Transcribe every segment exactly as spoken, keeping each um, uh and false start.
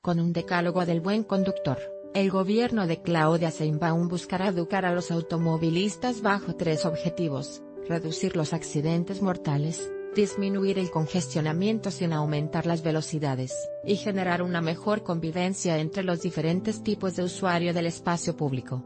Con un decálogo del buen conductor, el gobierno de Claudia Sheinbaum buscará educar a los automovilistas bajo tres objetivos: reducir los accidentes mortales, disminuir el congestionamiento sin aumentar las velocidades, y generar una mejor convivencia entre los diferentes tipos de usuario del espacio público.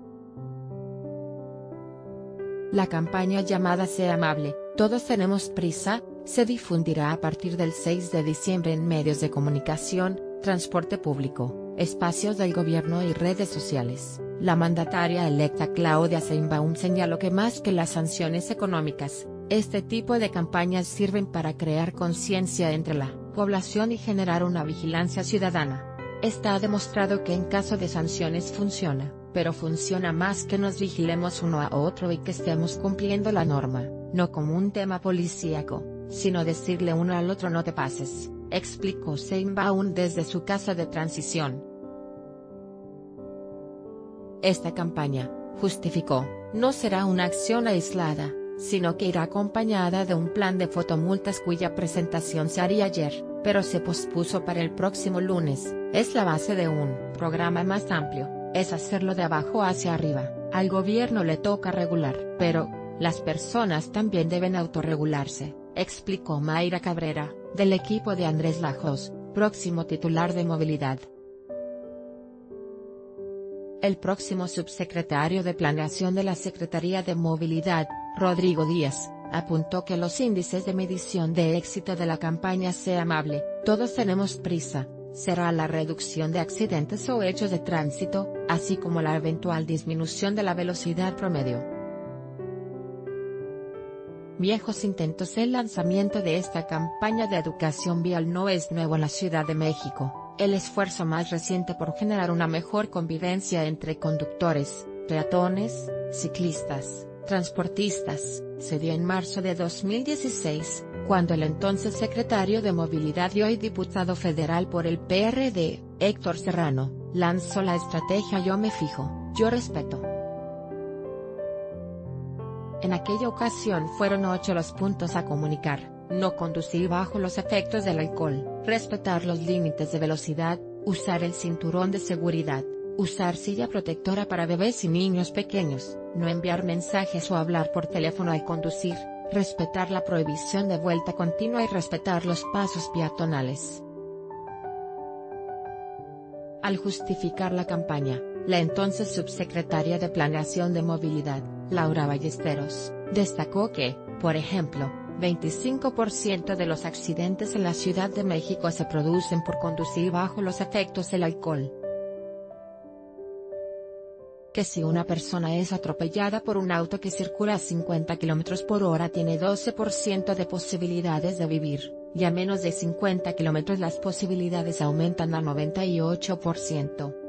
La campaña llamada Sé Amable, Todos Tenemos Prisa, se difundirá a partir del seis de diciembre en medios de comunicación, transporte público, espacios del gobierno y redes sociales. La mandataria electa Claudia Sheinbaum señaló que más que las sanciones económicas, este tipo de campañas sirven para crear conciencia entre la población y generar una vigilancia ciudadana. Está demostrado que en caso de sanciones funciona, pero funciona más que nos vigilemos uno a otro y que estemos cumpliendo la norma, no como un tema policíaco, sino decirle uno al otro no te pases, explicó Sheinbaum desde su casa de transición. Esta campaña, justificó, no será una acción aislada, sino que irá acompañada de un plan de fotomultas cuya presentación se haría ayer, pero se pospuso para el próximo lunes. Es la base de un programa más amplio, es hacerlo de abajo hacia arriba. Al gobierno le toca regular, pero las personas también deben autorregularse, explicó Mayra Cabrera, del equipo de Andrés Lajos, próximo titular de movilidad. El próximo subsecretario de Planeación de la Secretaría de Movilidad, Rodrigo Díaz, apuntó que los índices de medición de éxito de la campaña Sé Amable, Todos Tenemos Prisa, será la reducción de accidentes o hechos de tránsito, así como la eventual disminución de la velocidad promedio. Viejos intentos. El lanzamiento de esta campaña de educación vial no es nuevo en la Ciudad de México. El esfuerzo más reciente por generar una mejor convivencia entre conductores, peatones, ciclistas, transportistas, se dio en marzo de dos mil dieciséis, cuando el entonces secretario de Movilidad y hoy diputado federal por el P R D, Héctor Serrano, lanzó la estrategia Yo me fijo, yo respeto. En aquella ocasión fueron ocho los puntos a comunicar: no conducir bajo los efectos del alcohol, respetar los límites de velocidad, usar el cinturón de seguridad, usar silla protectora para bebés y niños pequeños, no enviar mensajes o hablar por teléfono al conducir, respetar la prohibición de vuelta continua y respetar los pasos peatonales. Al justificar la campaña, la entonces subsecretaria de Planeación de Movilidad, Laura Ballesteros, destacó que, por ejemplo, veinticinco por ciento de los accidentes en la Ciudad de México se producen por conducir bajo los efectos del alcohol. Que si una persona es atropellada por un auto que circula a cincuenta kilómetros por hora tiene doce por ciento de posibilidades de vivir, y a menos de cincuenta kilómetros las posibilidades aumentan a noventa y ocho por ciento.